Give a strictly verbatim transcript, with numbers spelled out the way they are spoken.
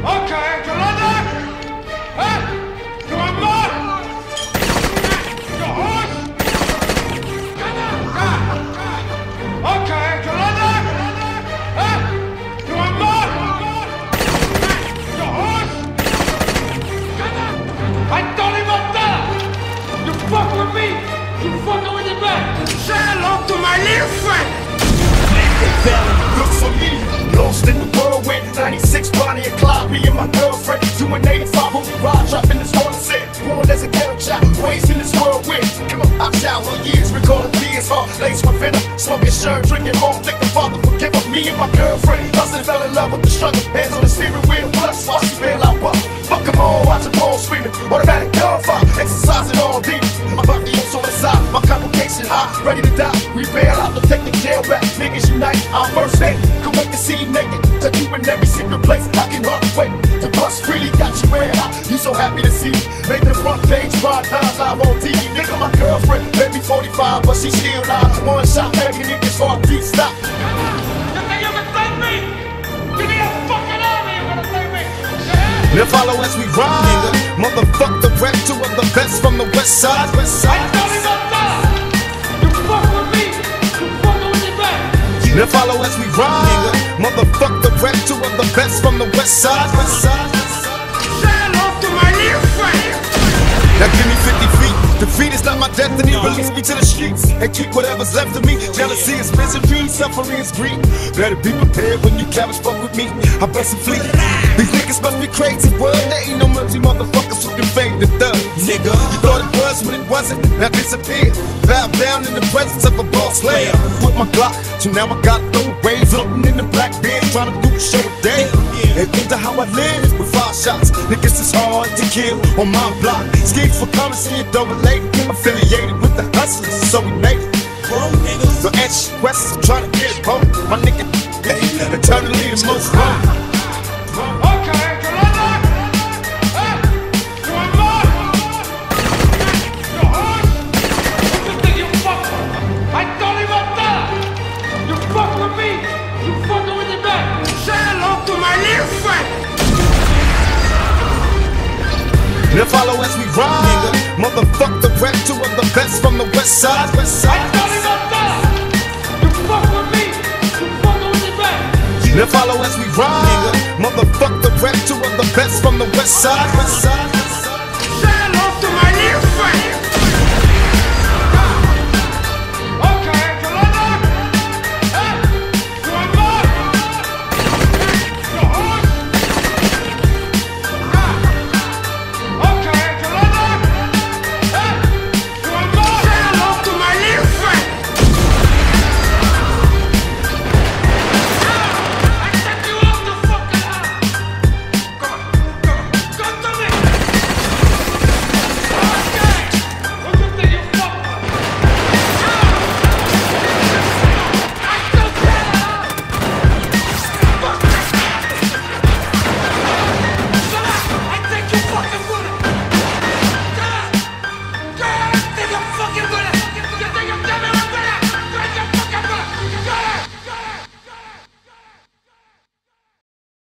Okay, Yolanda? Huh? You want more? Your horse? Okay, Yolanda? Huh? You want more? Your horse? I don't even tell. You fuck with me, you fucking with your back. Say hello to my little friend. Look for me, lost in the world with ninety-six Bonnie and Clyde, me and my girlfriend. Doing eighty-five on the ride, dropping this one set. Born as a ghetto child, raised in this world with. Come on, I've showered years, recalling tears, heart laced with venom. Smoking shirt, drinking home, thank the Father forgive us. Me and my girlfriend, hustled, fell in love with the struggle. Hands on the steering wheel, plus while she bail out, but fuck them all, watch them all screaming. Automatic gunfire, exercising all deep. My body is on the side, my complication high, ready to die. We bail out to take the jail back. Niggas unite, I'm first name. Come wait to see you naked, to you in every secret place. I can hardly wait to bust freely, got you way high. You so happy to see me, make the front page, ride down live on T V. Nigga, my girlfriend, maybe forty-five, but she still live. One shot, every nigga's heartbeat stop. You think you can take me? Give me a fucking army, you gonna take me? Yeah? Now follow as we ride, nigga. Motherfuck the rap, two of the best from the west side. West I side. don't even tell. You fuck with me, you fucking with your back. Now follow as we ride, nigga. Motherfuck the rap, two of the best from the west side. West side. Say hello to my little friend. Now give me fifty feet. Defeat is not my destiny. Release me to the streets and keep whatever's left of me. Jealousy is misery, suffering is greed. Better be prepared when you cowards fuck with me. I bust and flee. These niggas must be crazy, world. There ain't no mercy, motherfuckers who can fade the thug. Nigga, you thought it was when it wasn't. Now disappear. Bow down in the presence of a boss player. With my Glock, so now I got no waves. Floating in the black beard, trying to do the show day. And think of how I live with five shots. Niggas is hard to kill on my block. Schemes for currency and double A. Affiliated with the hustlers, so we made it. So answer your questions, I'm trying to get home. My nigga, hey, eternally the most wrong. Okay, Yolanda? Huh? You want more? Your horse? You think you fuck with? I don't even tell. You fuck with me, you fucking with your back. Say hello to my little friend. Now follow as we ride, nigga. Motherfuck the rap, two of the best from the west side. West I side. don't even tell. You fuck with me, you fucking with your back. Now follow as we ride, nigga. Motherfuck the rap, two of the best from the west side. West side.